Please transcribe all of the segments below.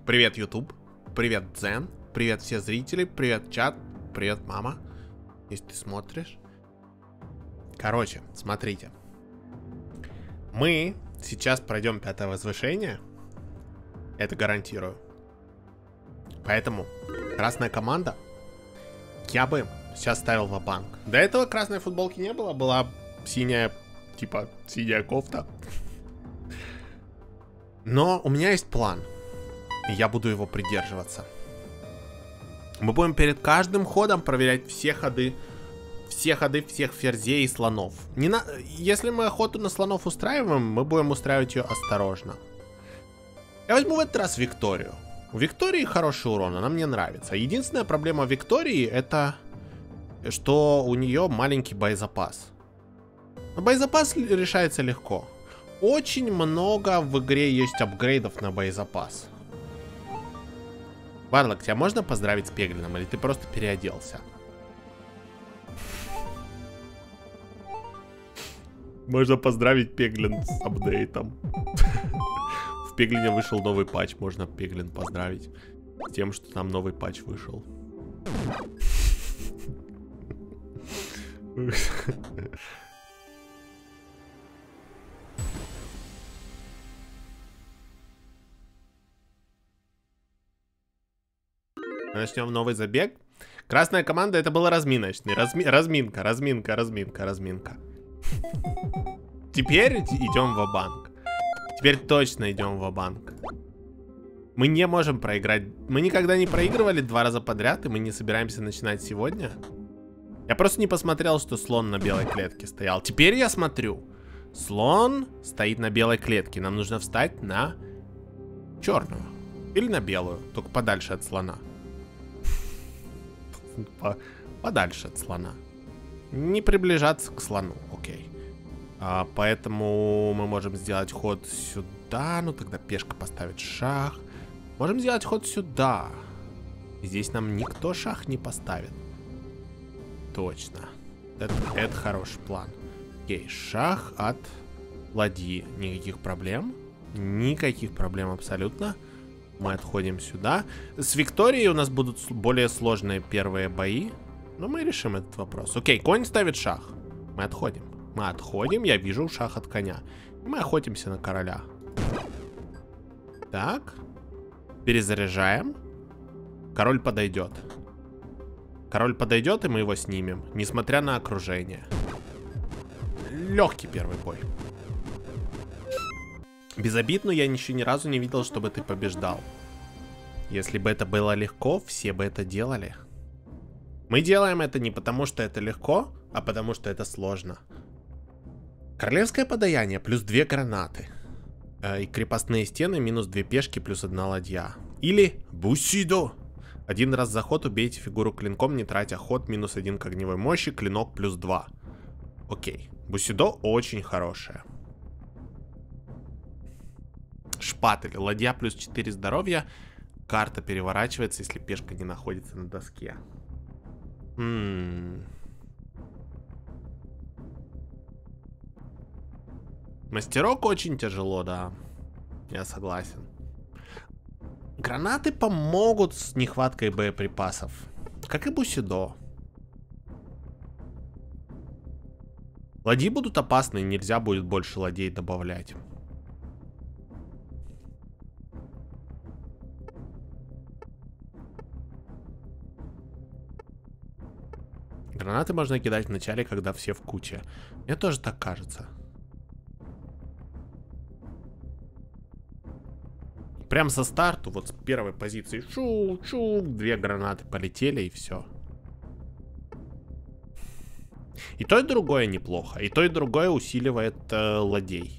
Привет, YouTube. Привет, Дзен. Привет, все зрители. Привет, чат. Привет, мама. Если ты смотришь. Короче, смотрите. Мы сейчас пройдем 5-е возвышение. Это гарантирую. Поэтому красная команда. Я бы сейчас ставил ва-банк. До этого красной футболки не было. Была синяя, типа, синяя кофта. Но у меня есть план. И я буду его придерживаться. Мы будем перед каждым ходом проверять все ходы всех ферзей и слонов. Если мы охоту на слонов устраиваем, мы будем устраивать ее осторожно. Я возьму в этот раз Викторию. У Виктории хороший урон, она мне нравится. Единственная проблема Виктории это, что у нее маленький боезапас. Но боезапас решается легко. Очень много в игре есть апгрейдов на боезапас. Варлок, тебя можно поздравить с Пеглином, или ты просто переоделся? Можно поздравить Пеглин с апдейтом. В Пеглине вышел новый патч, можно Пеглин поздравить с тем, что там новый патч вышел. Начнем новый забег. Красная команда, это было разминочный. Разминка. Теперь идем ва-банк. Теперь точно идем ва-банк. Мы не можем проиграть. Мы никогда не проигрывали 2 раза подряд, и мы не собираемся начинать сегодня. Я просто не посмотрел, что слон на белой клетке стоял. Теперь я смотрю. Слон стоит на белой клетке. Нам нужно встать на черную. Или на белую, только подальше от слона. Подальше от слона. Не приближаться к слону, окей. Поэтому мы можем сделать ход сюда. Ну тогда пешка поставит шах. Можем сделать ход сюда. Здесь нам никто шах не поставит. Точно. Это хороший план. Окей, шах от ладьи. Никаких проблем. Никаких проблем абсолютно. Мы отходим сюда. С Викторией у нас будут более сложные первые бои. Но мы решим этот вопрос. Окей, конь ставит шах. Мы отходим. Мы отходим. Я вижу шах от коня. И мы охотимся на короля. Так. Перезаряжаем. Король подойдет. Король подойдет, и мы его снимем. Несмотря на окружение. Легкий первый бой. Без обид, но я еще ни разу не видел, чтобы ты побеждал. Если бы это было легко, все бы это делали. Мы делаем это не потому, что это легко, а потому, что это сложно. Королевское подаяние плюс 2 гранаты. И крепостные стены минус 2 пешки плюс 1 ладья. Или бусидо. 1 раз за ход убейте фигуру клинком, не тратя ход, минус 1 к огневой мощи, клинок плюс 2. Окей. Бусидо очень хорошее. Шпатель. Ладья плюс 4 здоровья. Карта переворачивается, если пешка не находится на доске. Мастерок очень тяжело, да. Я согласен. Гранаты помогут с нехваткой боеприпасов. Как и бусидо. Ладьи будут опасны, нельзя будет больше ладей добавлять. Гранаты можно кидать в начале, когда все в куче. Мне тоже так кажется. Прям со старту, вот с первой позиции. Чук-чук, 2 гранаты полетели и все. И то, и другое неплохо. И то, и другое усиливает ладей.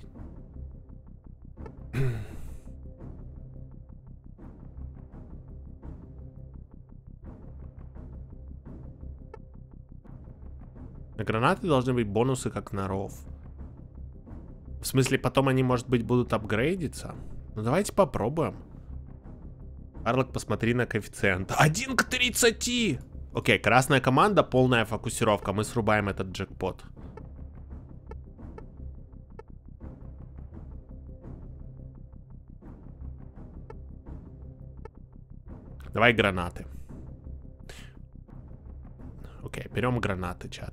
На гранаты должны быть бонусы, как на ров. В смысле, потом они, может быть, будут апгрейдиться? Ну, давайте попробуем. Арлок, посмотри на коэффициент. 1 к 30! Окей, красная команда, полная фокусировка. Мы срубаем этот джекпот. Давай гранаты. Окей, берем гранаты, чат.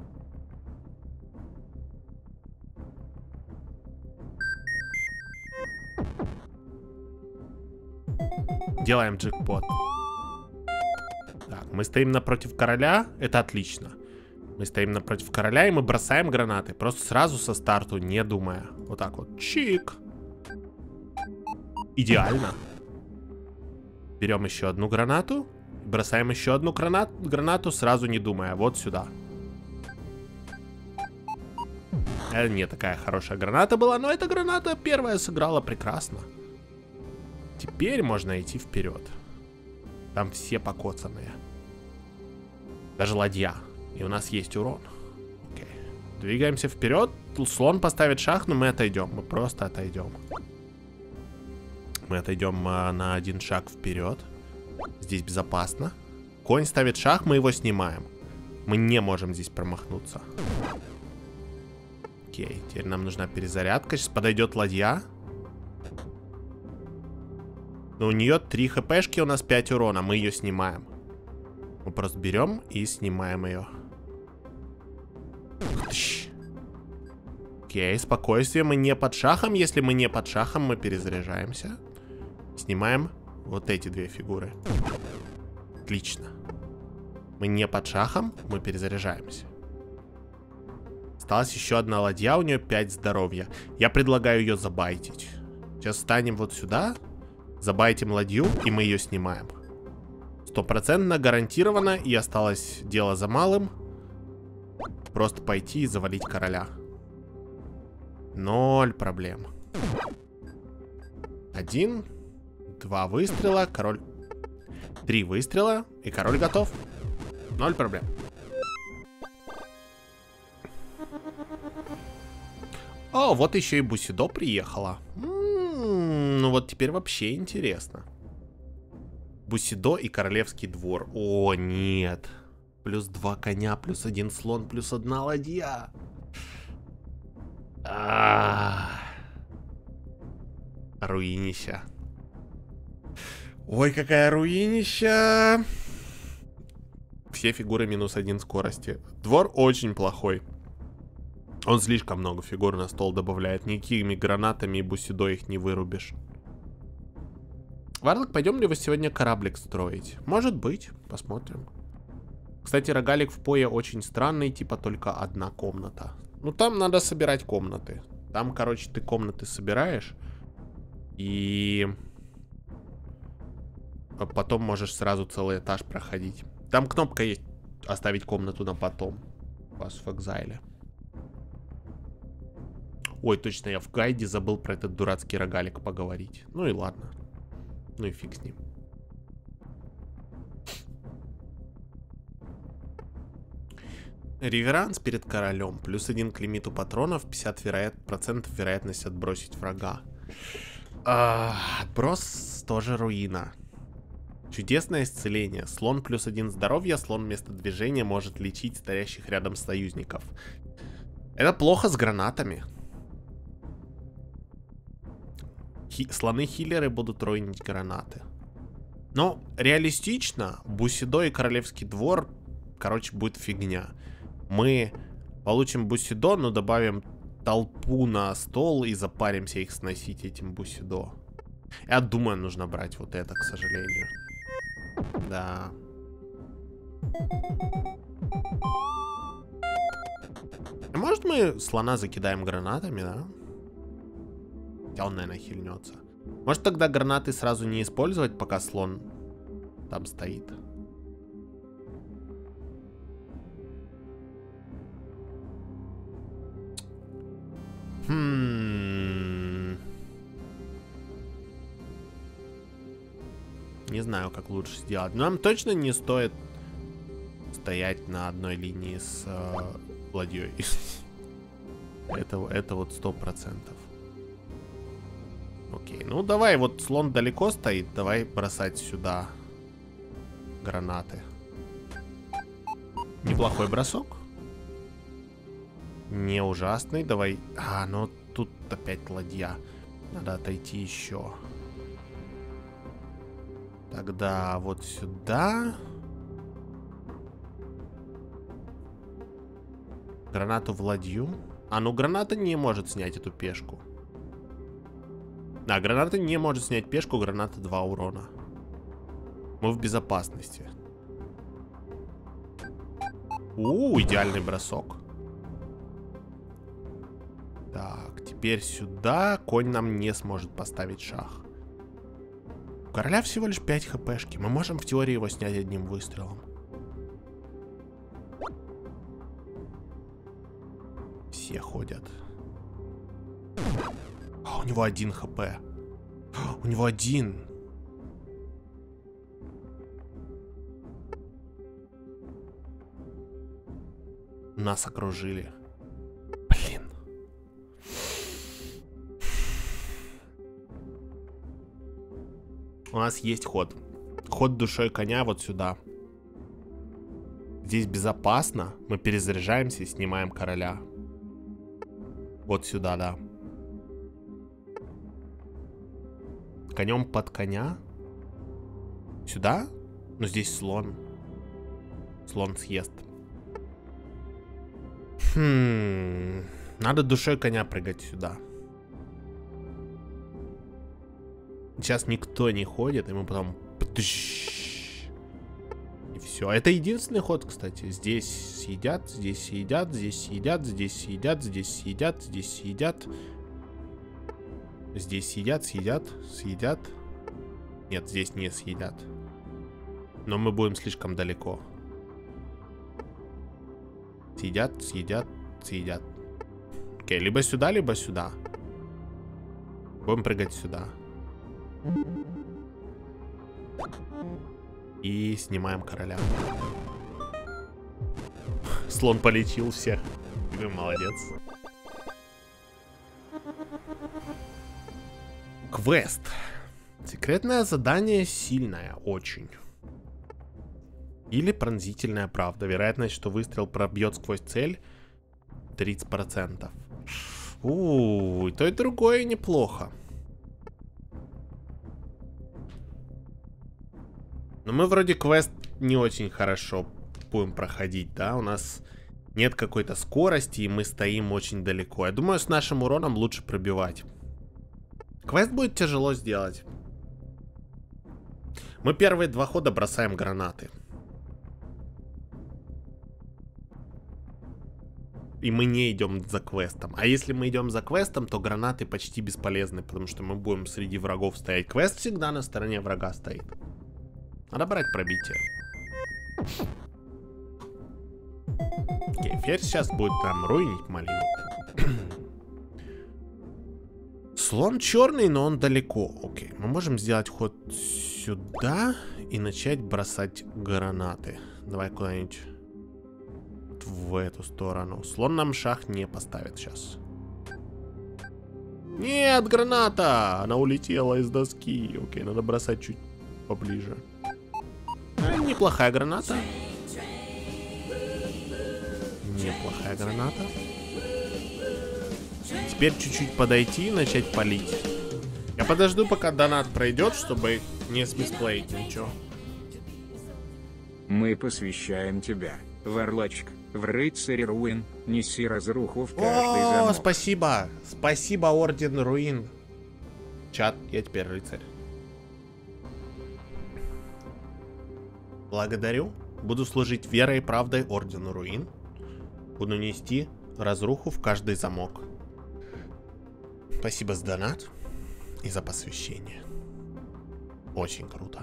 Делаем джекпот. Так, мы стоим напротив короля. Это отлично. Мы стоим напротив короля, и мы бросаем гранаты. Просто сразу со старту, не думая. Вот так вот. Чик. Идеально. Берем еще одну гранату. Бросаем еще одну гранату, сразу не думая. Вот сюда. Это не такая хорошая граната была, но эта граната первая сыграла прекрасно. Теперь можно идти вперед. Там все покоцанные. Даже ладья. И у нас есть урон. Окей. Двигаемся вперед. Слон поставит шах, но мы отойдем. Мы просто отойдем. Мы отойдем на один шаг вперед. Здесь безопасно. Конь ставит шах, мы его снимаем. Мы не можем здесь промахнуться. Окей, теперь нам нужна перезарядка. Сейчас подойдет ладья. Но у нее 3 хпшки, у нас 5 урона. Мы ее снимаем. Мы просто берем и снимаем ее. Окей, спокойствие. Мы не под шахом. Если мы не под шахом, мы перезаряжаемся. Снимаем вот эти 2 фигуры. Отлично. Мы не под шахом, мы перезаряжаемся. Осталась еще одна ладья, у нее 5 здоровья. Я предлагаю ее забайтить. Сейчас встанем вот сюда, забайтим ладью, и мы ее снимаем. 100% гарантированно, и осталось дело за малым. Просто пойти и завалить короля. 0 проблем. 1, 2 выстрела, король... 3 выстрела, и король готов. 0 проблем. О, вот еще и Бусидо приехала. Ну вот теперь вообще интересно. Бусидо и королевский двор. О, нет. Плюс 2 коня, плюс 1 слон, плюс 1 ладья. Руинища. Ой, какая руинища. Все фигуры минус 1 скорости. Двор очень плохой. Он слишком много фигур на стол добавляет. Никакими гранатами и Бусидо их не вырубишь. Варлок, пойдем ли вы сегодня кораблик строить? Может быть, посмотрим. Кстати, рогалик в Пое очень странный, типа только одна комната. Ну там надо собирать комнаты. Там, короче, ты комнаты собираешь. И... потом можешь сразу целый этаж проходить. Там кнопка есть оставить комнату на потом. У вас в экзайле. Ой, точно, я в гайде забыл про этот дурацкий рогалик поговорить. Ну и ладно. Ну и фиг с ним. Реверанс перед королем. Плюс 1 к лимиту патронов. 50% вероятность отбросить врага. Отброс тоже руина. Чудесное исцеление. Слон плюс 1 здоровья. Слон вместо движения может лечить стоящих рядом союзников. Это плохо с гранатами. Слоны-хиллеры будут руинить гранаты. Но реалистично, Бусидо и королевский двор, короче, будет фигня. Мы получим Бусидо, но добавим толпу на стол и запаримся их сносить этим Бусидо. Я думаю, нужно брать вот это, к сожалению. Да. Может, мы слона закидаем гранатами, да? Хотя он, наверное, хильнется. Может, тогда гранаты сразу не использовать, пока слон там стоит? Не знаю, как лучше сделать. Но нам точно не стоит стоять на одной линии с ладьей. Это вот 100%. Окей, ну давай, вот слон далеко стоит. Давай бросать сюда гранаты. Неплохой бросок. Не ужасный. Давай. Ну тут опять ладья. Надо отойти еще. Тогда вот сюда. Гранату в ладью. А, ну граната не может снять эту пешку. Да, граната не может снять пешку, граната 2 урона. Мы в безопасности. Идеальный бросок. Так, теперь сюда конь нам не сможет поставить шах. У короля всего лишь 5 хпшки. Мы можем в теории его снять одним выстрелом. Все ходят. У него 1 хп. У него 1. Нас окружили. Блин. У нас есть ход. Ход душой коня вот сюда. Здесь безопасно. Мы перезаряжаемся и снимаем короля. Вот сюда, да. Конем под коня. Сюда? Но здесь слон. Слон съест. Надо душой коня прыгать сюда. Сейчас никто не ходит, и мы потом... И все. Это единственный ход, кстати. Здесь съедят, здесь съедят, здесь съедят, здесь съедят, здесь съедят, здесь съедят. Здесь съедят, съедят, съедят. Нет, здесь не съедят. Но мы будем слишком далеко. Съедят, съедят, съедят. Окей, либо сюда, либо сюда. Будем прыгать сюда. И снимаем короля. Слон полечил всех. Вы молодец. Квест. Секретное задание сильное, очень. Или пронзительная правда. Вероятность, что выстрел пробьет сквозь цель 30%. И то и другое неплохо. Но мы вроде квест не очень хорошо будем проходить, да? У нас нет какой-то скорости, и мы стоим очень далеко. Я думаю, с нашим уроном лучше пробивать. Квест будет тяжело сделать. Мы первые 2 хода бросаем гранаты. И мы не идем за квестом. А если мы идем за квестом, то гранаты почти бесполезны, потому что мы будем среди врагов стоять. Квест всегда на стороне врага стоит. Надо брать пробитие. Окей, ферзь сейчас будет там руинить малину. Слон черный, но он далеко. Окей, мы можем сделать ход сюда и начать бросать гранаты. Давай куда-нибудь в эту сторону. Слон нам шах не поставит сейчас. Нет, граната! Она улетела из доски. Окей, надо бросать чуть поближе. Неплохая граната. Неплохая граната. Теперь чуть-чуть подойти и начать палить. Я подожду, пока донат пройдет, чтобы не смисплеить ничего. Мы посвящаем тебя, Варлочек, в рыцаре руин. Неси разруху в каждый замок. Спасибо. Спасибо, Орден Руин. Чат, я теперь рыцарь. Благодарю. Буду служить верой и правдой Ордену Руин. Буду нести разруху в каждый замок. Спасибо за донат и за посвящение. Очень круто.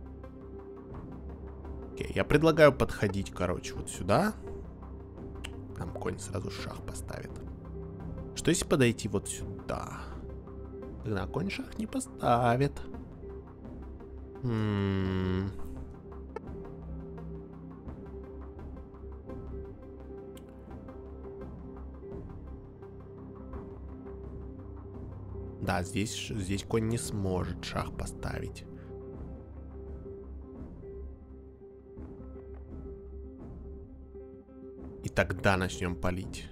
Окей, я предлагаю подходить, короче, вот сюда. Там конь сразу шах поставит. Что если подойти вот сюда? Тогда конь шах не поставит. Да, здесь конь не сможет шах поставить. И тогда начнем палить.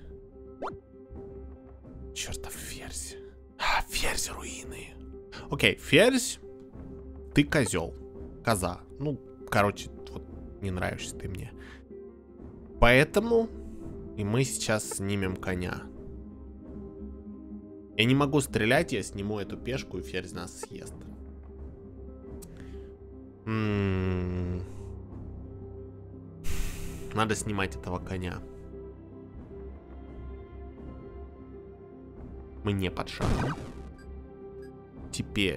Чертов ферзь. Ферзь руины. Окей, ферзь. Ты козел. Коза. Ну, короче, вот не нравишься ты мне. Поэтому и мы сейчас снимем коня. Я не могу стрелять, я сниму эту пешку, и ферзь нас съест. Надо снимать этого коня. Мы не под шахом. Теперь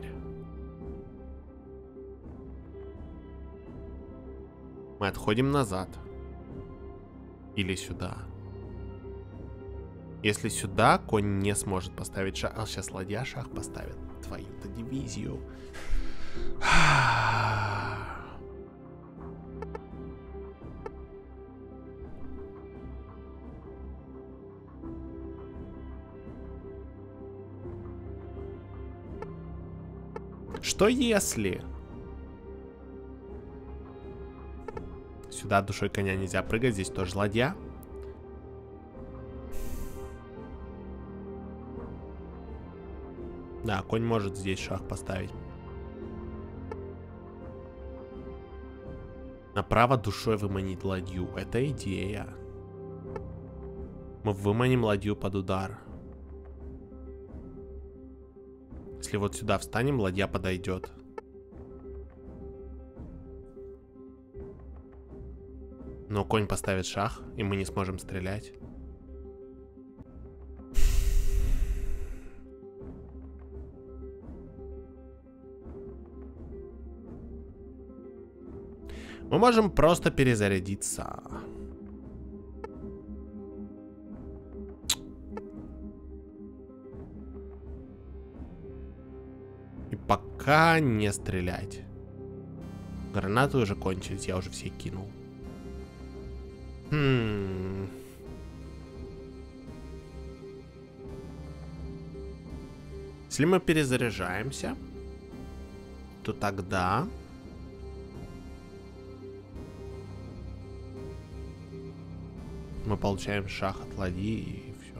мы отходим назад. Или сюда. Если сюда, конь не сможет поставить шах. А сейчас ладья шах поставит. Твою-то дивизию. Что если... Сюда душой коня нельзя прыгать, здесь тоже ладья. Да, конь может здесь шах поставить. Направо душой выманить ладью. Это идея. Мы выманим ладью под удар. Если вот сюда встанем, ладья подойдет. Но конь поставит шах, и мы не сможем стрелять. Мы можем просто перезарядиться. И пока не стрелять. Гранаты уже кончились, я уже все кинул. Если мы перезаряжаемся, то тогда... мы получаем шах от ладьи и все.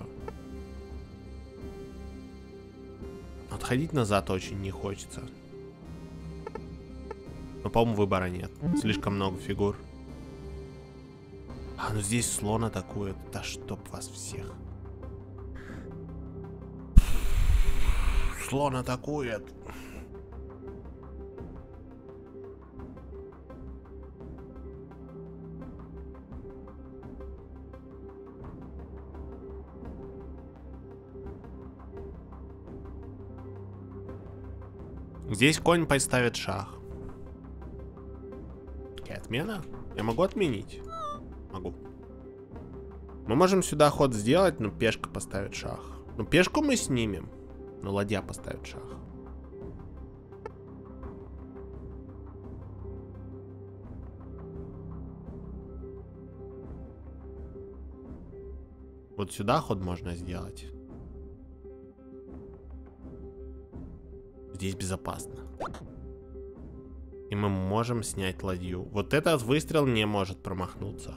Отходить назад очень не хочется. Но, по-моему, выбора нет. Слишком много фигур. А, ну здесь слон атакует. Да чтоб вас всех. Слон атакует. Здесь конь поставит шах. Какая отмена? Я могу отменить? Могу. Мы можем сюда ход сделать, но пешка поставит шах. Ну, пешку мы снимем, но ладья поставит шах. Вот сюда ход можно сделать. Здесь безопасно. И мы можем снять ладью. Вот этот выстрел не может промахнуться.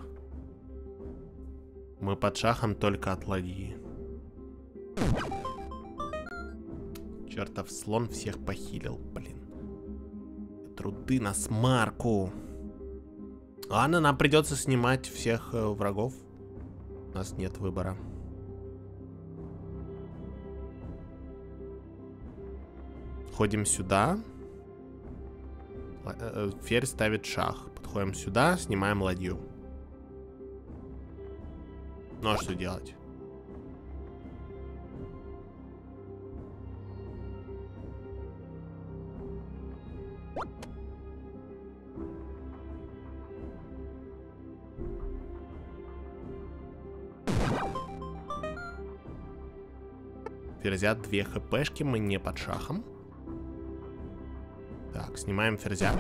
Мы под шахом только от ладьи. Чертов слон всех похилил, блин. Труды на смарку. Ладно, нам придется снимать всех врагов. У нас нет выбора. Подходим сюда. Ферзь ставит шах. Подходим сюда, снимаем ладью. Ну а что делать? Ферзя 2 хпшки, мы не под шахом. Так, снимаем ферзя.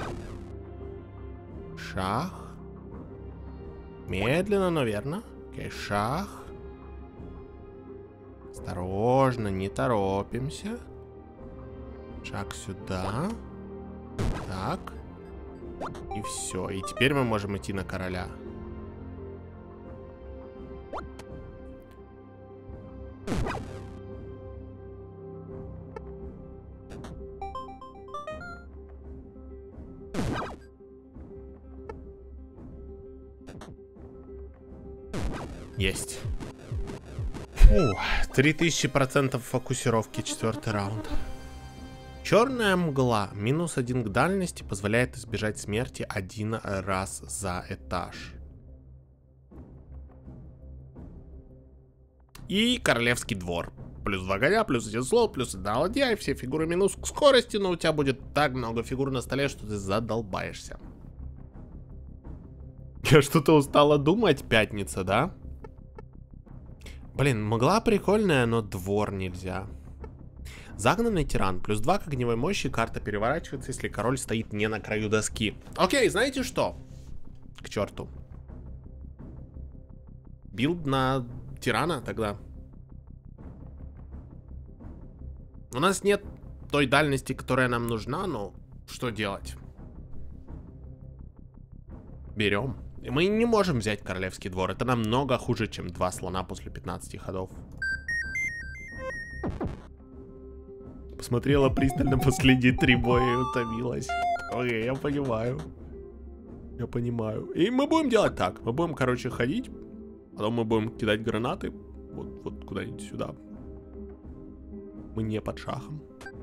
Шах. Медленно, но верно. Окей, шах. Осторожно, не торопимся. Шаг сюда. Так. И все. И теперь мы можем идти на короля. Есть. 3000% фокусировки, 4-й раунд. Черная мгла. -1 к дальности позволяет избежать смерти 1 раз за этаж. И королевский двор. +2 коня, +1 слот, +1 ладья, и все фигуры минус к скорости, но у тебя будет так много фигур на столе, что ты задолбаешься. Я что-то устала думать, пятница, да? Блин, мгла прикольная, но двор нельзя. Загнанный тиран. +2 к огневой мощи. Карта переворачивается, если король стоит не на краю доски. Окей, знаете что? К черту. Билд на тирана тогда. У нас нет той дальности, которая нам нужна, но что делать? Берем. И мы не можем взять королевский двор. Это намного хуже, чем 2 слона после 15 ходов. Посмотрела пристально последние 3 боя и утомилась. Окей, я понимаю. Я понимаю. И мы будем делать так. Мы будем, короче, ходить. Потом мы будем кидать гранаты. Вот куда-нибудь сюда. Мы не под шахом.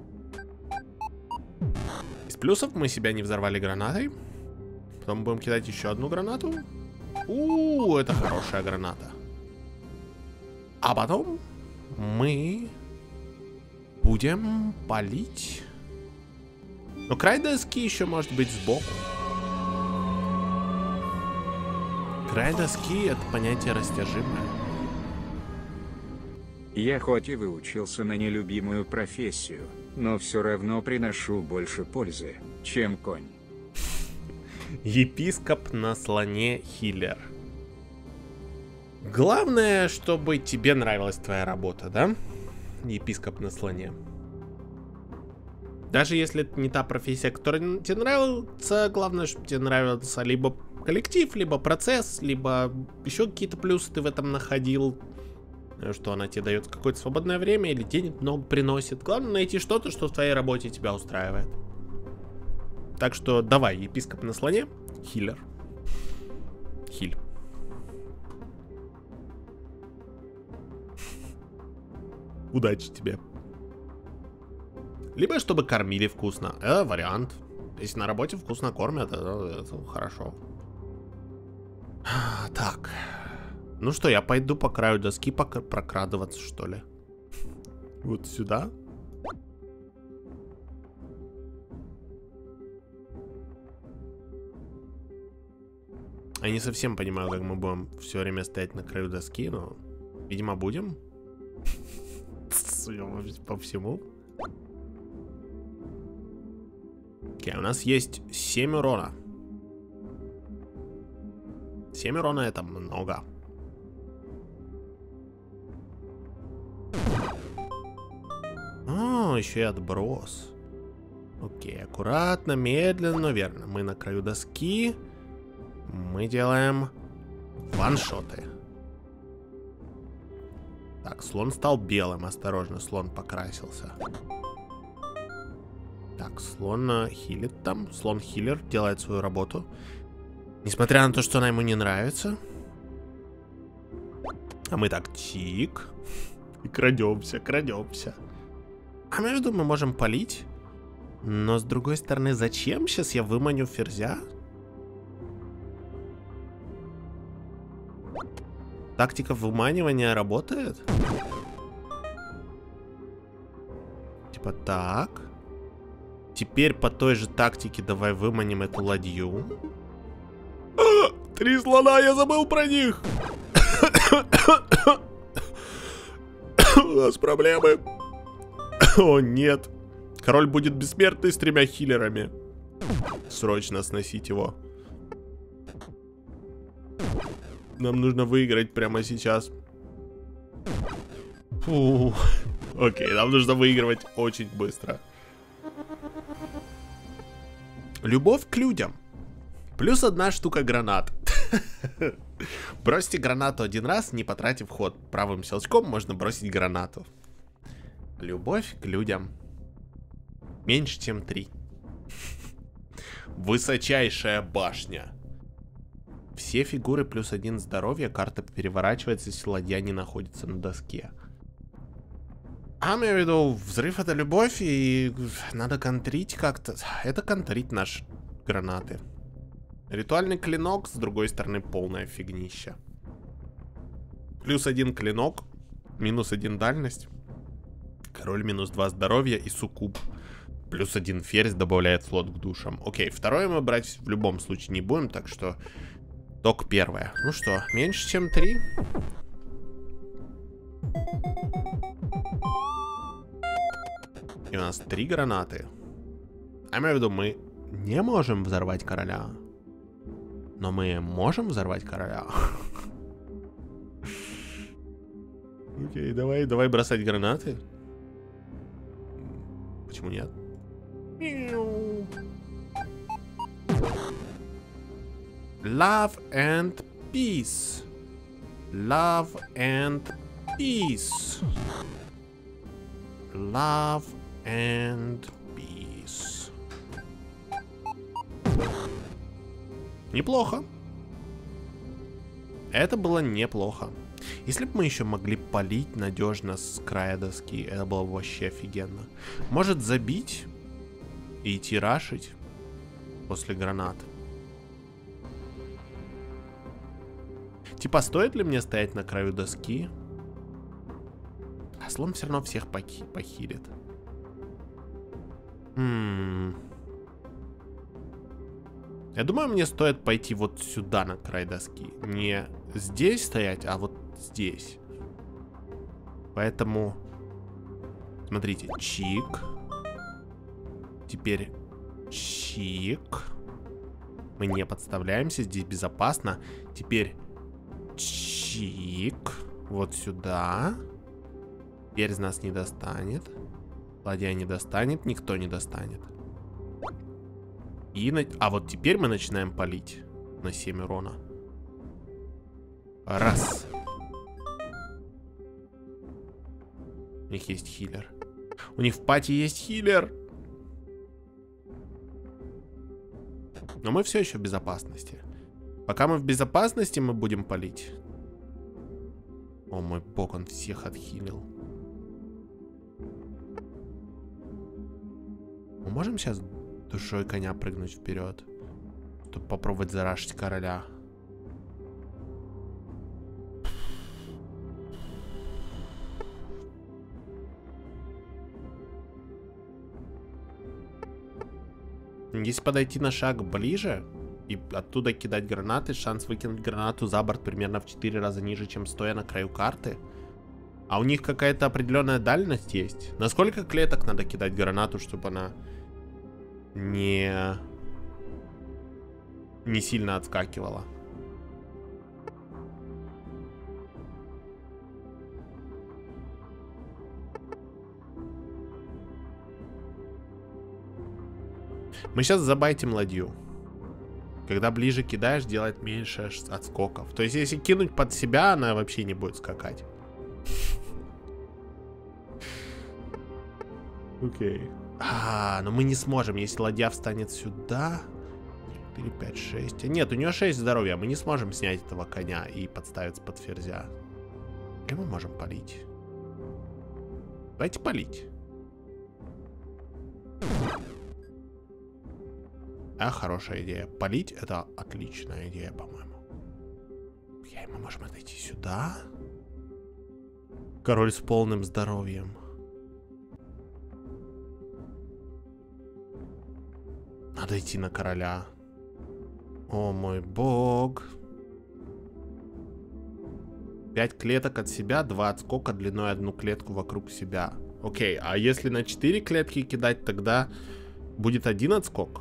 Из плюсов мы себя не взорвали гранатой. Потом будем кидать еще одну гранату. Это хорошая граната. А потом мы будем палить. Но край доски еще может быть сбоку. Край доски — это понятие растяжимое. Я хоть и выучился на нелюбимую профессию, но все равно приношу больше пользы, чем конь. Епископ на слоне хиллер. Главное, чтобы тебе нравилась твоя работа, да? Епископ на слоне. Даже если это не та профессия, которая тебе нравится, главное, чтобы тебе нравился либо коллектив, либо процесс, либо еще какие-то плюсы ты в этом находил. Что она тебе дает какое-то свободное время или денег много приносит. Главное найти что-то, что в твоей работе тебя устраивает. Так что давай, епископ на слоне, хиллер. Хиль. Удачи тебе. Либо чтобы кормили вкусно. Вариант. Если на работе вкусно кормят, это хорошо. Так. Ну что, я пойду по краю доски прокрадываться, что ли? Вот сюда. Я не совсем понимаю, как мы будем все время стоять на краю доски, но, видимо, будем. По всему. Окей, у нас есть 7 урона. 7 урона — это много. Еще и отброс. Окей, аккуратно, медленно, но верно. Мы на краю доски. Мы делаем ваншоты. Так, слон стал белым. Осторожно, слон покрасился. Так, слон хилит там. Слон хиллер делает свою работу. Несмотря на то, что она ему не нравится. А мы так тик. И крадемся, крадемся. А между мы можем палить. Но с другой стороны, зачем сейчас я выманю ферзя? Тактика выманивания работает? Типа так. Теперь по той же тактике давай выманим эту ладью. 3 слона, я забыл про них. У нас проблемы. О, нет. Король будет бессмертный с 3 хиллерами. Срочно сносить его. Нам нужно выиграть прямо сейчас. Фу. Окей, нам нужно выигрывать очень быстро. Любовь к людям. Плюс 1 штука гранат. Бросьте гранату 1 раз, не потратив ход. Правым щелчком можно бросить гранату. Любовь к людям. Меньше, чем 3. Высочайшая башня. Все фигуры +1 здоровья. Карта переворачивается, если ладья не находится на доске. А, имею в виду, взрыв — это любовь, и надо контрить как-то. Это контрить наши гранаты. Ритуальный клинок, с другой стороны, полная фигнища. +1 клинок, -1 дальность. Король -2 здоровья и суккуб. +1 ферзь добавляет флот к душам. Окей, второе мы брать в любом случае не будем, так что только первое. Ну что, меньше чем 3? И у нас 3 гранаты. Я имею в виду, мы не можем взорвать короля. Но мы можем взорвать короля. Окей, давай бросать гранаты. Почему нет? Love and peace. Love and peace. Love and peace. Неплохо. Это было неплохо. Если бы мы еще могли палить надежно с края доски, это было бы вообще офигенно. Может забить и идти рашить после гранат. Типа, стоит ли мне стоять на краю доски? А слон все равно всех похилит. Я думаю, мне стоит пойти вот сюда на край доски. Не здесь стоять, а вот здесь. Поэтому, смотрите, чик. Теперь чик. Мы не подставляемся, здесь безопасно. Теперь чик. Вот сюда. Перец нас не достанет. Ладья не достанет, никто не достанет. А вот теперь мы начинаем палить на 7 урона. Раз. У них есть хилер. У них в пати есть хилер. Но мы все еще в безопасности. Пока мы в безопасности, мы будем палить. О мой бог, он всех отхилил. Мы можем сейчас душой коня прыгнуть вперед, чтобы попробовать зарашить короля? Если подойти на шаг ближе и оттуда кидать гранаты, шанс выкинуть гранату за борт примерно в 4 раза ниже, чем стоя на краю карты. А у них какая-то определенная дальность есть. На сколько клеток надо кидать гранату, чтобы она не сильно отскакивала? Мы сейчас забайтим ладью. Когда ближе кидаешь, делать меньше отскоков. То есть, если кинуть под себя, она вообще не будет скакать. Окей. Но мы не сможем, если ладья встанет сюда. 4, 5, 6. Нет, у нее 6 здоровья. Мы не сможем снять этого коня и подставиться под ферзя. Или мы можем палить? Давайте палить. Хорошая идея. Палить — это отличная идея, по-моему. Окей, мы можем отойти сюда. Король с полным здоровьем. Надо идти на короля. О мой бог. 5 клеток от себя, 2 отскока длиной 1 клетку вокруг себя. Окей, а если на 4 клетки кидать, тогда будет 1 отскок.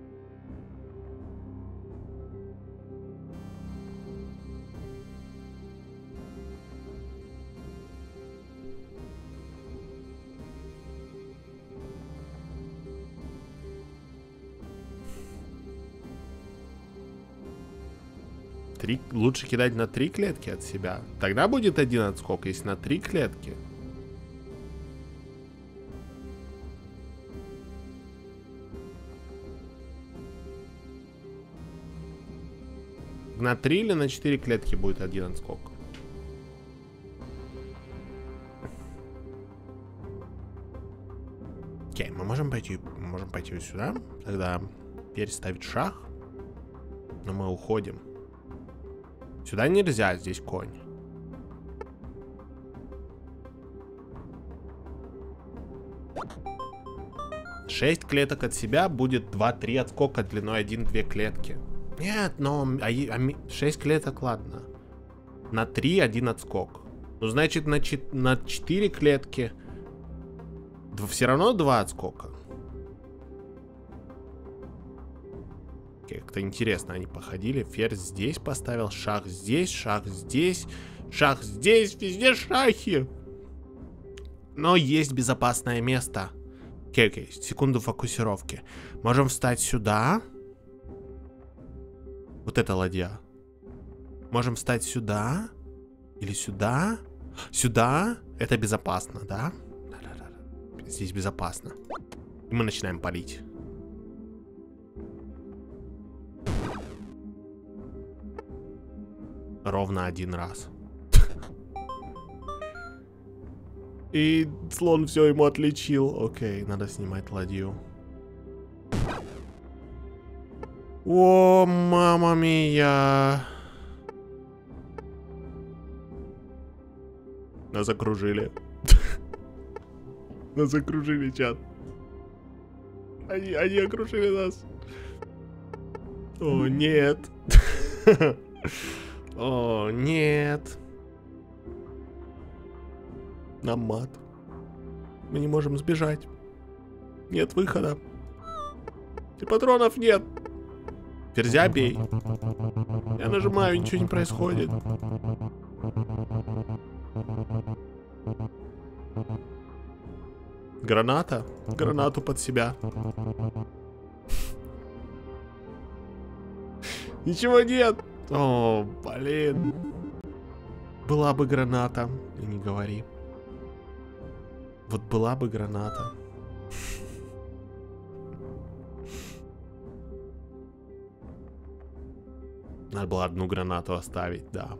Лучше кидать на 3 клетки от себя. Тогда будет 1 отскок, если на 3 клетки. На 3 или на 4 клетки будет один отскок? Окей, мы можем пойти вот сюда. Тогда переставить шах. Но мы уходим. Сюда нельзя, здесь конь. Шесть клеток от себя будет 2-3 отскока длиной 1-2 клетки. Нет, но 6 клеток, ладно. На 3 один отскок. Ну, значит, на 4 клетки все равно 2 отскока. Как-то интересно они походили. Ферзь здесь поставил, шах здесь, шах здесь, шах здесь, везде шахи. Но есть безопасное место. Окей, секунду фокусировки. Можем встать сюда. Вот это ладья. Можем встать сюда. Или сюда. Сюда. Это безопасно, да? Да. Здесь безопасно. И мы начинаем палить. Ровно один раз. И слон все ему отличил. Окей, надо снимать ладью. О, мама мия. Нас окружили. Нас окружили, чат. Они окружили нас. О, нет. О, нет. Нам мат. Мы не можем сбежать. Нет выхода. И патронов нет. Ферзя бей. Я нажимаю, ничего не происходит. Граната. Гранату под себя. Ничего нет. О, блин. Была бы граната. И не говори. Вот была бы граната. Надо было одну гранату оставить, да.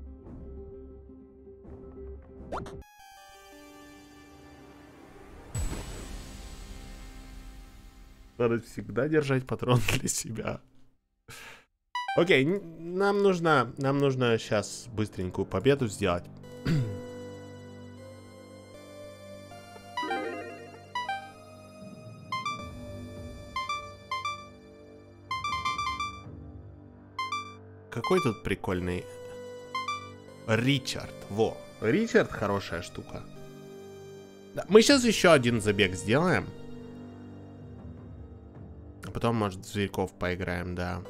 Надо всегда держать патрон для себя. Окей, нам нужно сейчас быстренькую победу сделать. Какой тут прикольный Ричард. Во, Ричард хорошая штука. Да, мы сейчас еще один забег сделаем. А потом, может, в зверьков поиграем, да.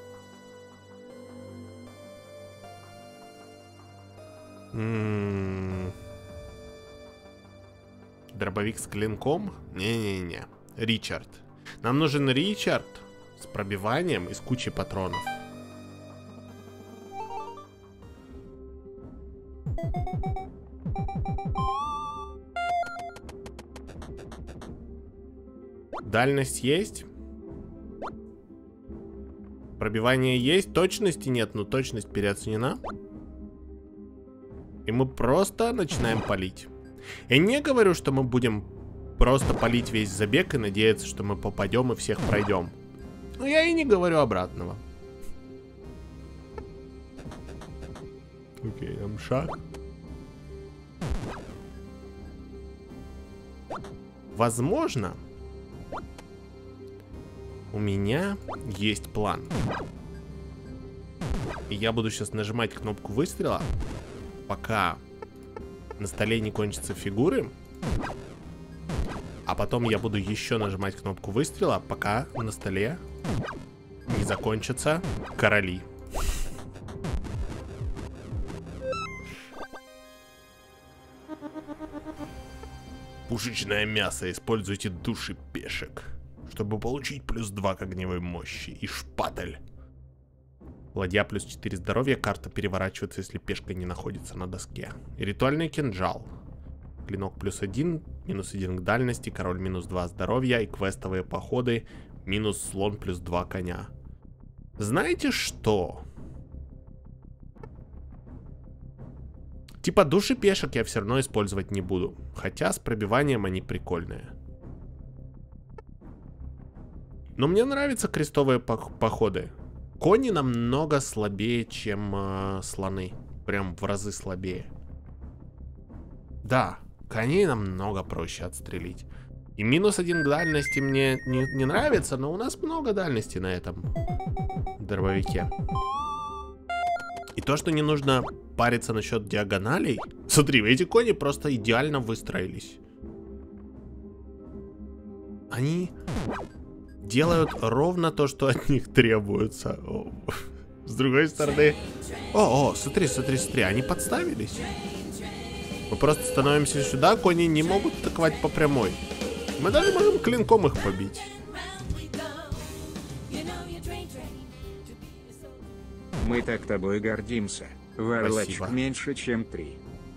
Дробовик с клинком? Не-не-не. Ричард. Нам нужен Ричард с пробиванием и с кучей патронов. Дальность есть. Пробивание есть. Точности нет, но точность переоценена. И мы просто начинаем палить. Я не говорю, что мы будем просто палить весь забег и надеяться, что мы попадем и всех пройдем. Но я и не говорю обратного. Окей, там шаг. Возможно, у меня есть план. И я буду сейчас нажимать кнопку выстрела, пока на столе не кончатся фигуры. А потом я буду еще нажимать кнопку выстрела, пока на столе не закончатся короли. Пушечное мясо. Используйте души пешек, чтобы получить +2 к огневой мощи. И шпатель. Ладья +4 здоровья. Карта переворачивается, если пешка не находится на доске. И ритуальный кинжал. Клинок +1, -1 к дальности, король -2 здоровья. И квестовые походы, слон +2 коня. Знаете что? Типа души пешек я все равно использовать не буду. Хотя с пробиванием они прикольные. Но мне нравятся крестовые походы. Кони намного слабее, чем слоны. Прям в разы слабее. Да, коней намного проще отстрелить. И -1 к дальности мне не нравится, но у нас много дальности на этом дробовике. И то, что не нужно париться насчет диагоналей. Смотри, эти кони просто идеально выстроились. Они делают ровно то, что от них требуется. С другой стороны... О, смотри, они подставились. Мы просто становимся сюда, кони не могут атаковать по прямой. Мы даже можем клинком их побить. Мы так тобой гордимся. Варлочек меньше, чем 3.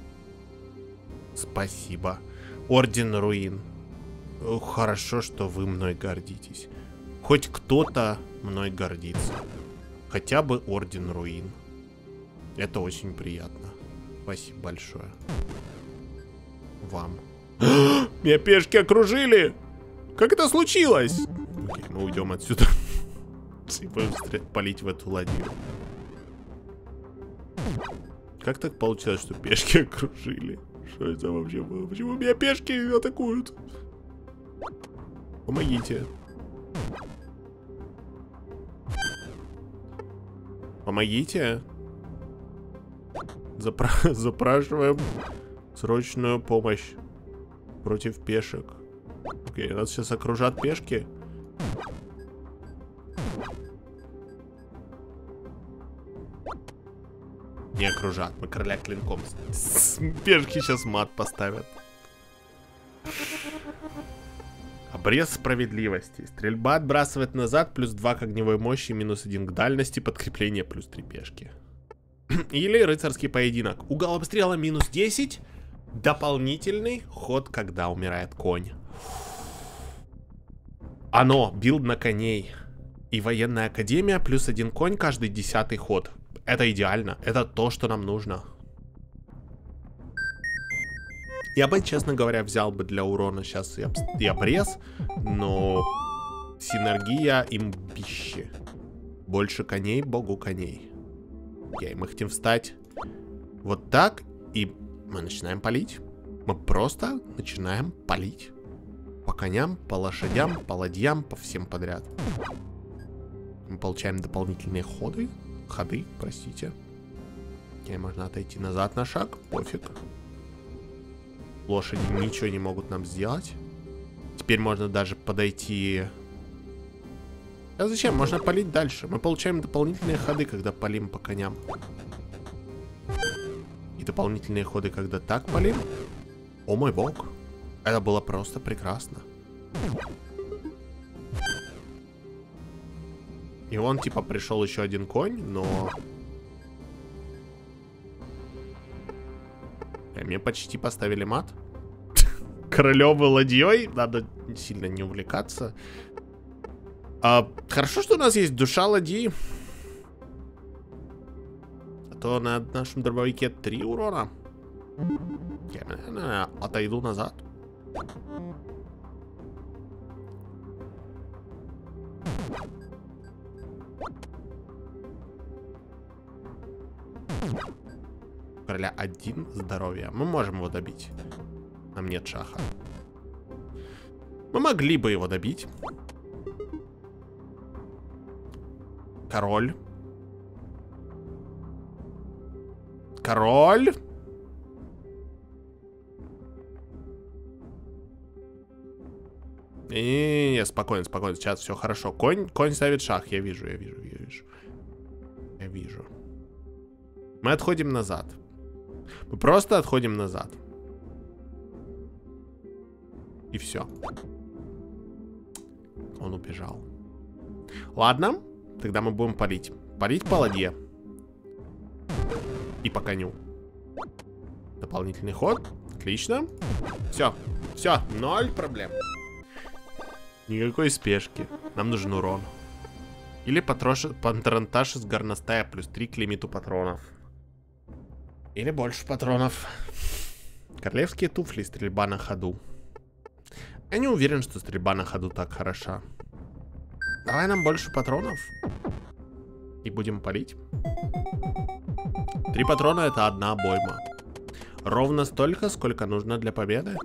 Спасибо. Орден Руин. Хорошо, что вы мной гордитесь. Хоть кто-то мной гордится. Хотя бы Орден Руин. Это очень приятно. Спасибо большое. Вам. Меня пешки окружили! Как это случилось? Окей, мы уйдем отсюда. И будем палить в эту ладью. Как так получилось, что пешки окружили? Что это вообще было? Почему меня пешки атакуют? Помогите. Помогите. Запрашиваем срочную помощь против пешек. Окей, нас сейчас окружат пешки. Не окружат, мы короля клинком. Пешки сейчас мат поставят. Обрез справедливости. Стрельба отбрасывает назад, +2 к огневой мощи, -1 к дальности, подкрепление +3 пешки. Или рыцарский поединок. Угол обстрела -10. Дополнительный ход, когда умирает конь. Оно, билд на коней. И военная академия, +1 конь каждый 10-й ход. Это идеально. Это то, что нам нужно. Я бы, честно говоря, взял бы для урона сейчас и обрез. Но синергия имбище. Больше коней, богу коней. Окей, мы хотим встать вот так. И мы начинаем палить. Мы просто начинаем палить. По коням, по лошадям, по ладьям, по всем подряд. Мы получаем дополнительные ходы, простите. Окей, можно отойти назад на шаг, пофиг. Лошади ничего не могут нам сделать. Теперь можно даже подойти... А зачем? Можно палить дальше. Мы получаем дополнительные ходы, когда палим по коням. И дополнительные ходы, когда так палим. О мой бог. Это было просто прекрасно. И вон, типа, пришел еще один конь, но... Мне почти поставили мат. Королевой ладьей. Надо сильно не увлекаться. Хорошо, что у нас есть душа ладьи. А то на нашем дробовике 3 урона. Я, наверное, отойду назад. Короля 1 здоровья. Мы можем его добить. Нам нет шаха. Мы могли бы его добить. Король. Король. Не-не-не, спокойно, спокойно. Сейчас все хорошо. Конь ставит шах. Я вижу. Мы отходим назад. Мы просто отходим назад. И все. Он убежал. Ладно. Тогда мы будем палить. Палить по ладье. И по коню. Дополнительный ход. Отлично. Все. 0 проблем. Никакой спешки. Нам нужен урон. Или патронтаж из горностая +3 к лимиту патронов. Или больше патронов. Королевские туфли, стрельба на ходу. Я не уверен, что стрельба на ходу так хороша. Давай нам больше патронов. И будем палить. 3 патрона — это 1 обойма. Ровно столько, сколько нужно для победы.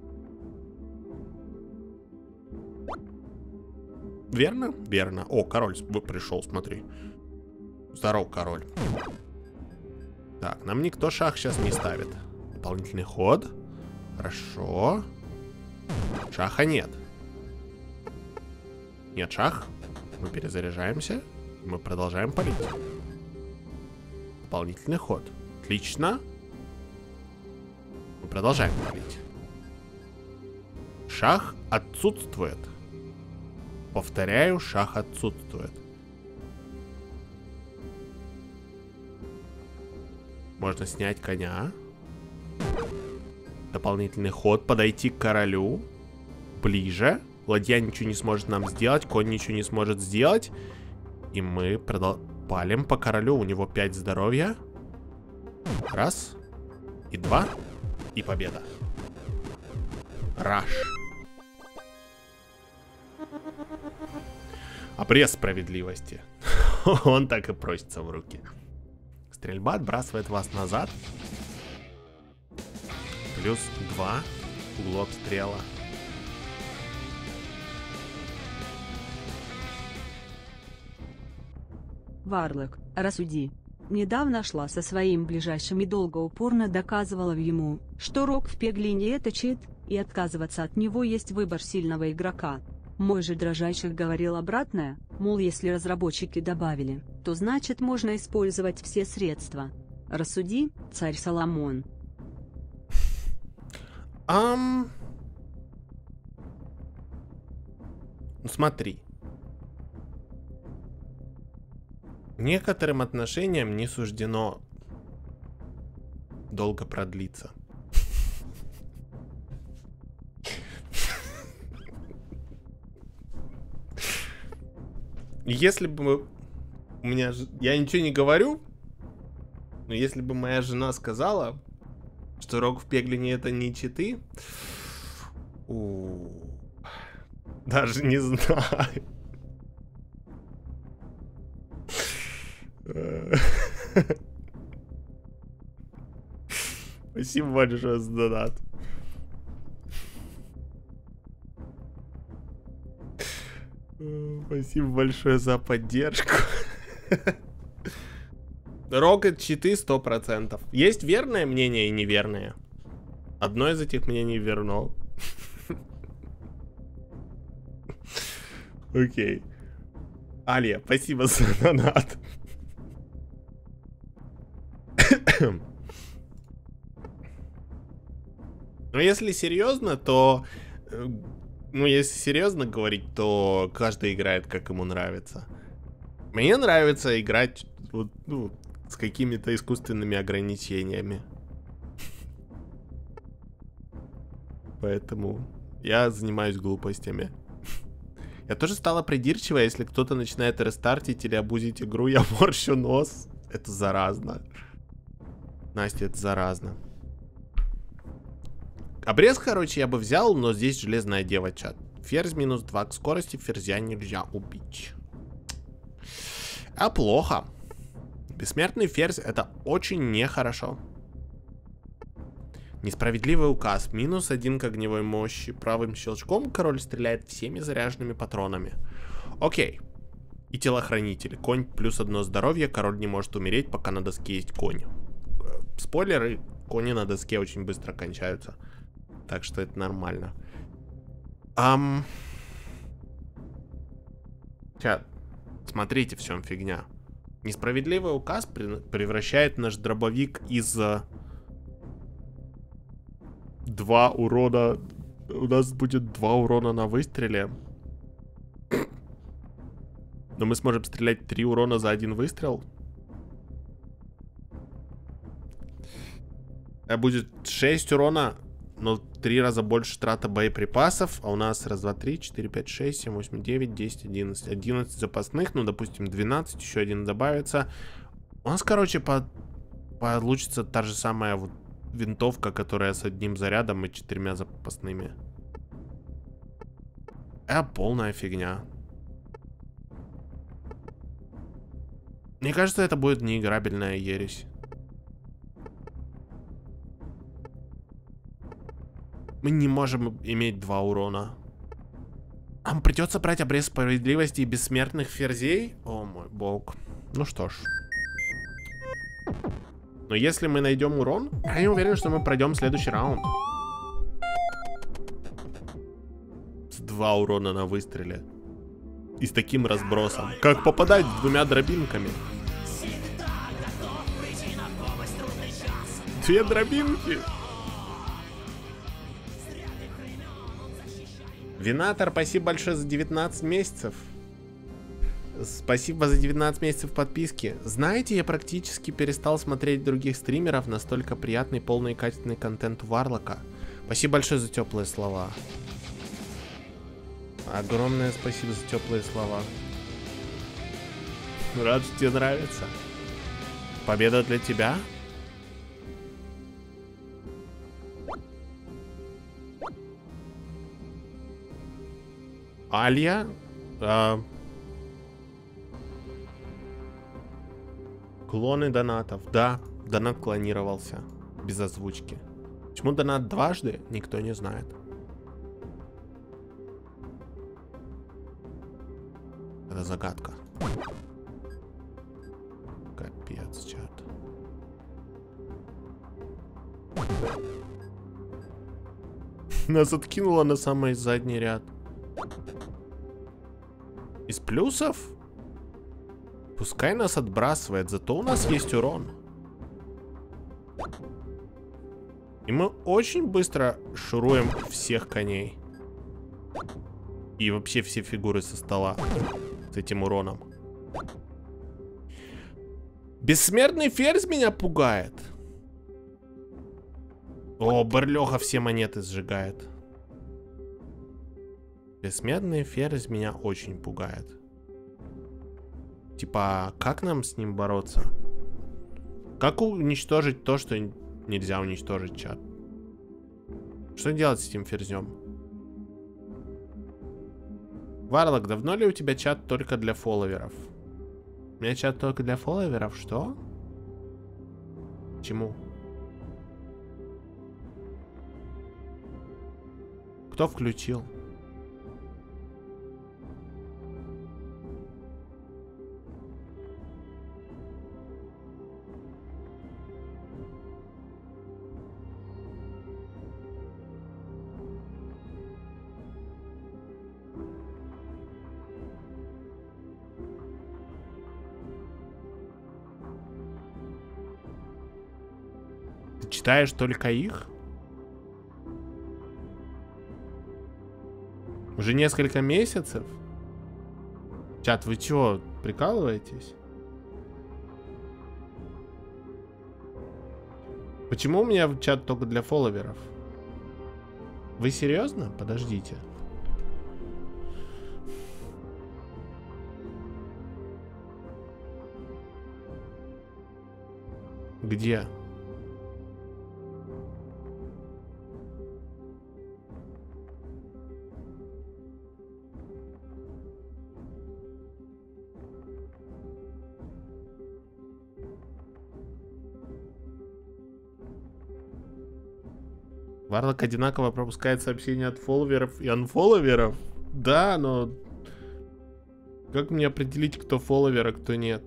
Верно? Верно. О, король пришел, смотри. Здоров, король. Так, нам никто шах сейчас не ставит. Дополнительный ход. Хорошо. Шаха нет. Нет шах. Мы перезаряжаемся. И мы продолжаем палить. Дополнительный ход. Отлично. Мы продолжаем палить. Шах отсутствует. Повторяю, шах отсутствует. Можно снять коня. Дополнительный ход. Подойти к королю. Ближе. Ладья ничего не сможет нам сделать. Конь ничего не сможет сделать. И мы палим по королю. У него 5 здоровья. 1. И 2. И победа. Раш. Обрез справедливости. Он так и просится в руки. Стрельба отбрасывает вас назад. Плюс 2 углу обстрела. Варлок, рассуди. Недавно шла со своим ближайшим и долго упорно доказывала ему, что Рок в Пеглине это чит, и отказываться от него есть выбор сильного игрока. Мой же дрожайших говорил обратное, мол, если разработчики добавили, то значит можно использовать все средства. Рассуди, царь Соломон. Ну смотри. Некоторым отношениям не суждено долго продлиться. Если бы у меня... Я ничего не говорю, но если бы моя жена сказала, что Рок в Пеглине это не читы, даже не знаю. Спасибо большое за донат. Спасибо большое за поддержку. Рокет читы 100%. Есть верное мнение и неверное. Одно из этих мнений верно. Окей. Алия, спасибо за донат. Но если серьезно, то... Ну, если серьезно говорить, то каждый играет, как ему нравится. Мне нравится играть вот, ну, с какими-то искусственными ограничениями. Поэтому я занимаюсь глупостями. Я тоже стала придирчива, если кто-то начинает рестартить или абузить игру, я морщу нос. Это заразно. Настя, это заразно. Обрез, короче, я бы взял, но здесь железная дева, чат. Ферзь минус 2 к скорости, ферзя нельзя убить. А плохо. Бессмертный ферзь — это очень нехорошо. Несправедливый указ. Минус 1 к огневой мощи. Правым щелчком король стреляет всеми заряженными патронами. Окей. И телохранитель. Конь плюс 1 здоровье. Король не может умереть, пока на доске есть конь. Спойлеры. Кони на доске очень быстро кончаются. Так что это нормально. Чат. Смотрите, в чем фигня. Несправедливый указ превращает наш дробовик из 2 урона. У нас будет 2 урона на выстреле. Но мы сможем стрелять 3 урона за 1 выстрел. А будет 6 урона, но 3 раза больше трата боеприпасов. А у нас раз, два, 3, 4, 5, 6, 7, 8, 9, 10, 11. 11 запасных, ну, допустим, 12, еще один добавится. У нас, короче, по получится та же самая вот винтовка, которая с одним зарядом и 4 запасными. Полная фигня. Мне кажется, это будет неиграбельная ересь. Мы не можем иметь 2 урона. Нам придется брать обрез справедливости и бессмертных ферзей? О мой бог. Ну что ж. Но если мы найдем урон, я не уверен, что мы пройдем следующий раунд. 2 урона на выстреле. И с таким разбросом. Как попадать 2 дробинками? 2 дробинки. Винатор, спасибо большое за 19 месяцев. Спасибо за 19 месяцев подписки. Знаете, я практически перестал смотреть других стримеров. Настолько приятный, полный и качественный контент у Варлока. Спасибо большое за теплые слова. Огромное спасибо за теплые слова. Рад, что тебе нравится. Победа для тебя. Алья. Клоны донатов. Да, донат клонировался. Без озвучки. Почему донат дважды, никто не знает. Это загадка. Капец, чат. Нас откинуло на самый задний ряд. Из плюсов? Пускай нас отбрасывает, зато у нас есть урон. И мы очень быстро шуруем всех коней. И вообще все фигуры со стола. С этим уроном. Бессмертный ферзь меня пугает. О, Барлёха все монеты сжигает. Бессмертный ферзь меня очень пугает. Типа, как нам с ним бороться? Как уничтожить то, что нельзя уничтожить, чат? Что делать с этим ферзем? Варлок, давно ли у тебя чат только для фолловеров? У меня чат только для фолловеров? Что? Чему? Кто включил? Ты читаешь только их? Уже несколько месяцев? Чат, вы чё, прикалываетесь? Почему у меня чат только для фолловеров? Вы серьезно? Подождите. Где? Варлок одинаково пропускает сообщения от фолловеров и анфолловеров. Да, но как мне определить, кто фолловер, а кто нет?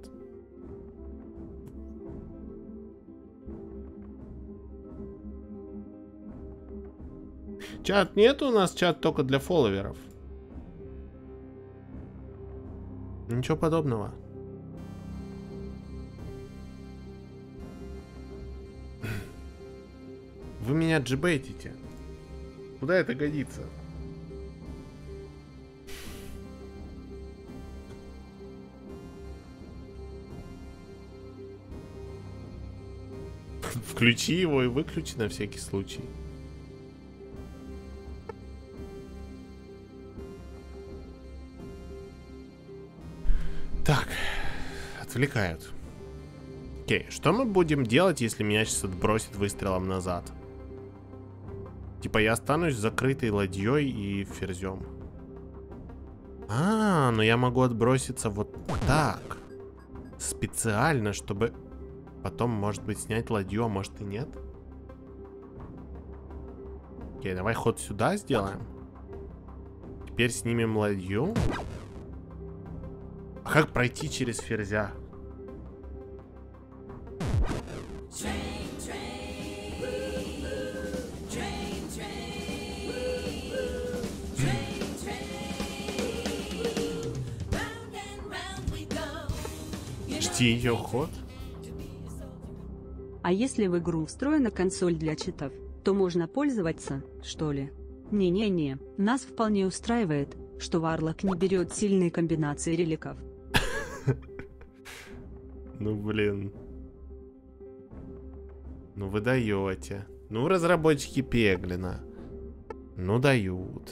Чат, нет у нас чат только для фолловеров. Ничего подобного. Вы меня джибейтите. Куда это годится? Включи его и выключи на всякий случай. Так, отвлекают. Окей, что мы будем делать, если меня сейчас отбросит выстрелом назад? Типа я останусь закрытой ладьей и ферзем. Но я могу отброситься вот так. Специально, чтобы потом, может быть, снять ладью, а может и нет. Окей, давай ход сюда сделаем. Теперь снимем ладью. А как пройти через ферзя? Жди ее ход. А если в игру встроена консоль для читов, то можно пользоваться, что ли? Не-не-не, нас вполне устраивает, что Варлок не берет сильные комбинации реликов. Ну блин. Ну вы даете. Ну разработчики Пеглина. Ну дают.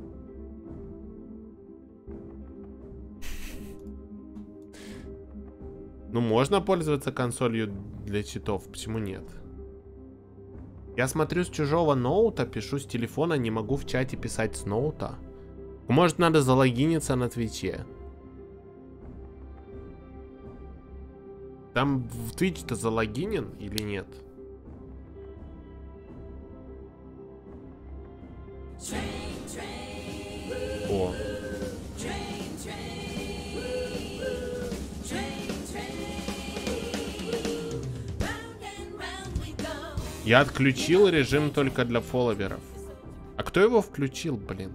Ну можно пользоваться консолью для читов, почему нет? Я смотрю с чужого ноута, пишу с телефона, не могу в чате писать с ноута. Может надо залогиниться на Твиче. Там в Twitch-то залогинен или нет? О. Я отключил режим только для фолловеров. А кто его включил, блин?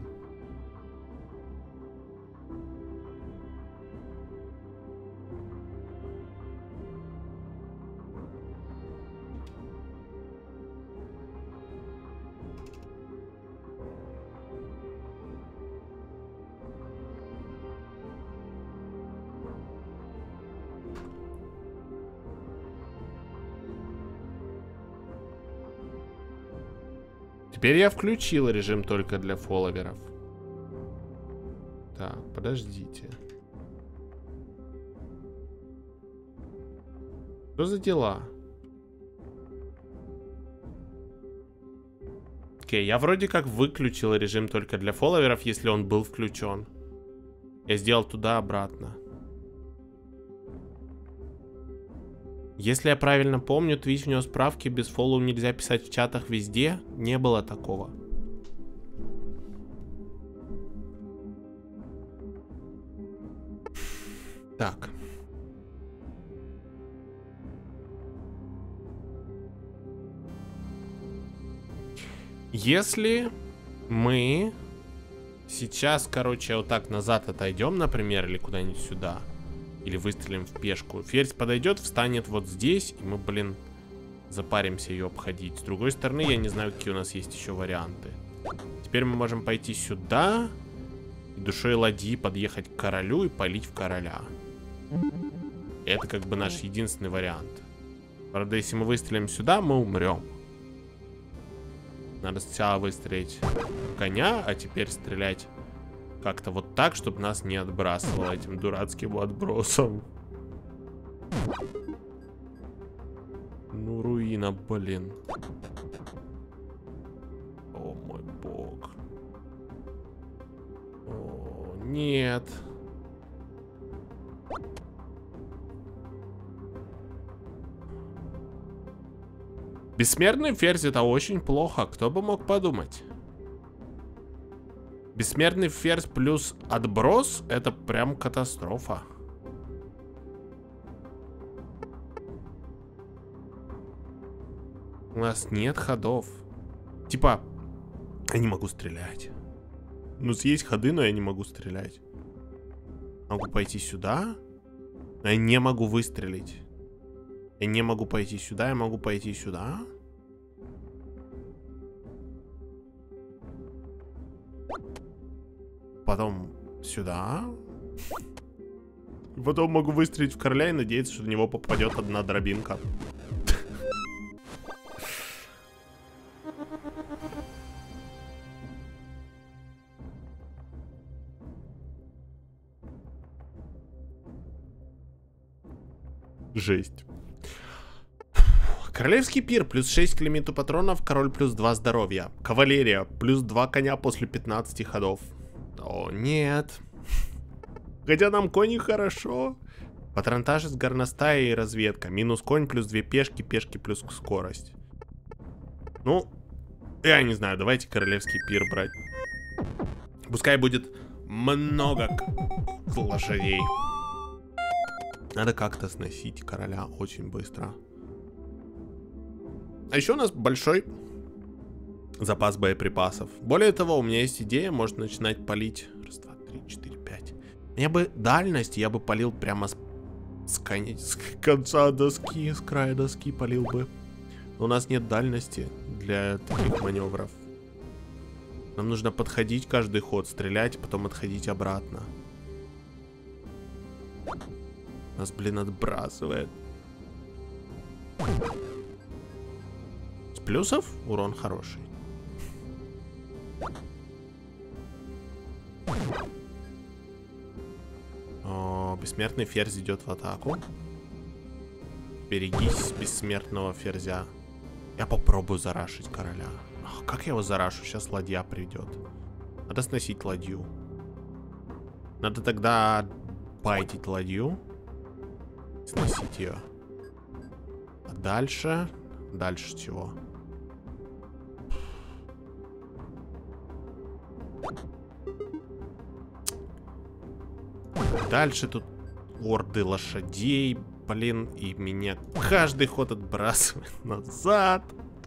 Теперь я включил режим только для фолловеров. Так, подождите. Что за дела? Окей, я вроде как выключил режим только для фолловеров, если он был включен. Я сделал туда-обратно. Если я правильно помню, Twitch внес справки, без фоллоу нельзя писать в чатах везде. Не было такого. Так. Если мы сейчас, короче, вот так назад отойдем, например, или куда-нибудь сюда, или выстрелим в пешку, ферзь подойдет, встанет вот здесь, и мы, блин, запаримся ее обходить. С другой стороны, я не знаю, какие у нас есть еще варианты. Теперь мы можем пойти сюда, и душой ладьи подъехать к королю и палить в короля. Это как бы наш единственный вариант. Правда, если мы выстрелим сюда, мы умрем. Надо сначала выстрелить в коня, а теперь стрелять как-то вот так, чтобы нас не отбрасывало этим дурацким отбросом. Ну, руина, блин. О, мой бог. О, нет. Бессмертный ферзь — это очень плохо. Кто бы мог подумать? Бессмертный ферзь плюс отброс — это прям катастрофа. У нас нет ходов. Типа, я не могу стрелять. Ну, есть ходы, но я не могу стрелять. Могу пойти сюда, но я не могу выстрелить. Я не могу пойти сюда, я могу пойти сюда. Потом сюда. Потом могу выстрелить в короля и надеяться, что в него попадет одна дробинка. Жесть. Королевский пир, плюс 6 к лимиту патронов, король плюс 2 здоровья. Кавалерия, плюс 2 коня после 15 ходов. О, нет. Хотя нам кони хорошо. Патронтаж, горностая и разведка. Минус конь, плюс 2 пешки, пешки плюс скорость. Ну, я не знаю, давайте королевский пир брать. Пускай будет много лошадей. Надо как-то сносить короля очень быстро. А еще у нас большой запас боеприпасов. Более того, у меня есть идея, можно начинать палить. Раз, два, три, четыре, пять. Мне бы дальность, я бы палил прямо с конца доски, с края доски палил бы. Но у нас нет дальности для таких маневров. Нам нужно подходить каждый ход, стрелять, потом отходить обратно. Нас, блин, отбрасывает. С плюсов урон хороший. О, бессмертный ферзь идет в атаку. Берегись бессмертного ферзя. Я попробую зарашить короля. Ах, как я его зарашу? Сейчас ладья придет. Надо сносить ладью. Надо тогда байтить ладью. Сносить ее. А дальше? Дальше чего? Дальше тут орды лошадей, блин, и меня каждый ход отбрасывает назад.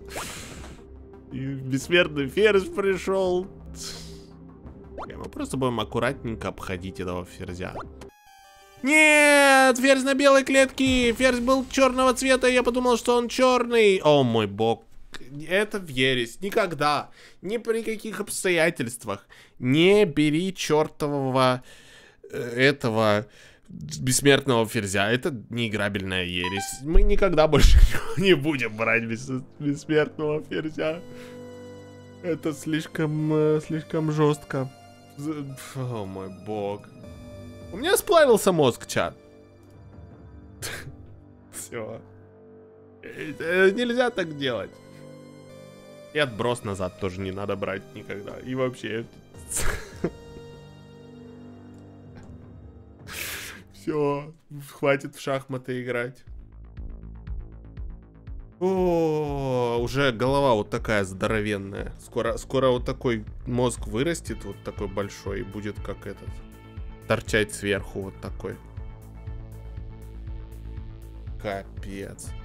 И бессмертный ферзь пришел. Мы просто будем аккуратненько обходить этого ферзя. Нет, ферзь на белой клетке. Ферзь был черного цвета, я подумал, что он черный. О мой бог. Это в ересь. Никогда, ни при каких обстоятельствах не бери чертового этого бессмертного ферзя. Это неиграбельная ересь. Мы никогда больше не будем брать бессмертного ферзя. Это слишком жестко. О мой бог. У меня сплавился мозг, чат. Все. Нельзя так делать. И отброс назад тоже не надо брать никогда. И вообще... Все, хватит в шахматы играть. О, уже голова вот такая здоровенная. Скоро вот такой мозг вырастет, вот такой большой, и будет как этот. Торчать сверху вот такой. Капец.